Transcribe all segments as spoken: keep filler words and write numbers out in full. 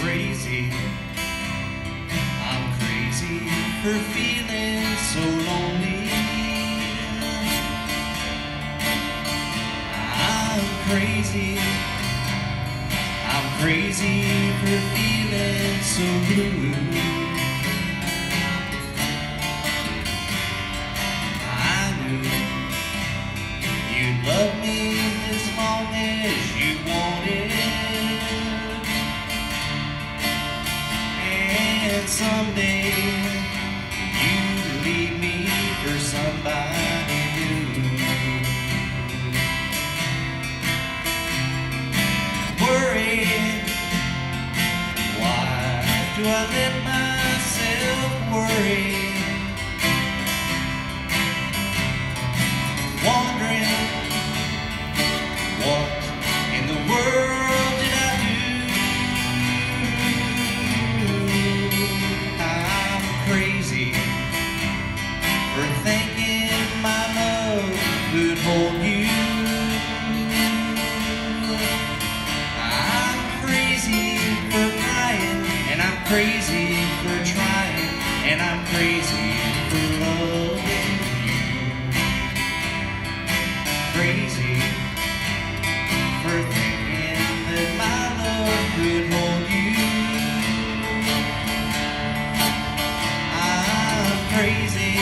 crazy, I'm crazy for feeling so lonely. I'm crazy, I'm crazy for feeling so blue. I knew you'd love me as long as you wanted. Someday you leave me for somebody new. Worried, why do I let myself worry? Wondering, what in the world did I do? For thinking my love could hold you. I'm crazy for crying, and I'm crazy for trying, and I'm crazy for loving you. Crazy for thinking that my love could hold you. I'm crazy,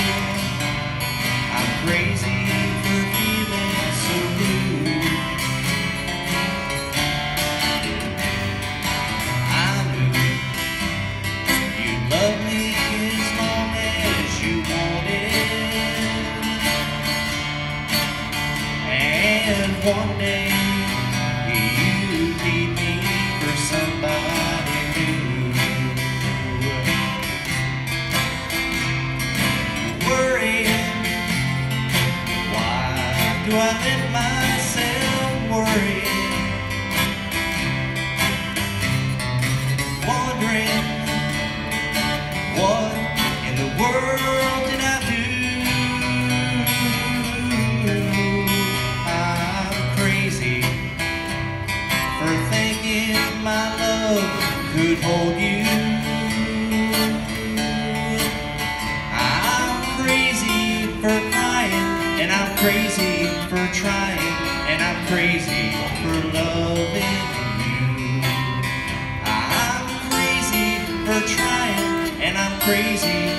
crazy for feeling so blue. I knew you'd love me as long as you wanted. And one day you'd leave me for somebody new. Do I let myself worry? Wondering, what in the world did I do? I'm crazy for thinking my love could hold you. I'm crazy for crying, and I'm crazy for trying, and I'm crazy for loving you. I'm crazy for trying, and I'm crazy